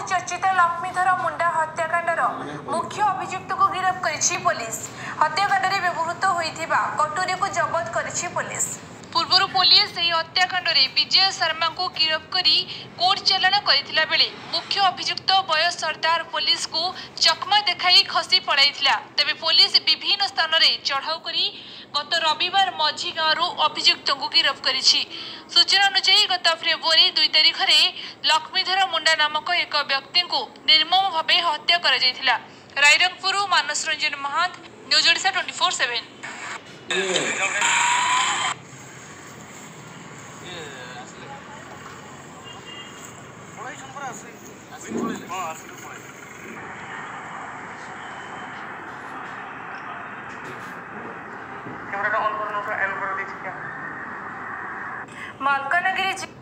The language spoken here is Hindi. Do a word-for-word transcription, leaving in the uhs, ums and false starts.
बहुचर्चित लक्ष्मीधर मुंडा हत्याकांडर मुख्य अभियुक्त को गिरफ्त करिछि पुलिस। हत्याकांड रे व्यवहृत होइथिबा कटोरी को जब्त करिछि पुलिस। पूर्व पुलिस यह हत्याकांड रे विजय शर्मा को गिरफ्त करी कोर्ट चालाण करथिला बेले मुख्य अभियुक्त बय सरदार पुलिस को चकमा देखाई खसी पड़ाइथिला। तबे पुलिस विभिन्न स्थान रे चढ़ाऊ करी गत रविवार मझी गाँव अभियुक्त को गिरफ्त करिछि। सूचना अनुसार गत फेब्रुआरी दुई तारिख में लक्ष्मीधर मुंडा नामक एक व्यक्ति को निर्मम भाव हत्या कर Rairangpur Manas Ranjan Mahant news Odisha twenty four seven. Malkangiri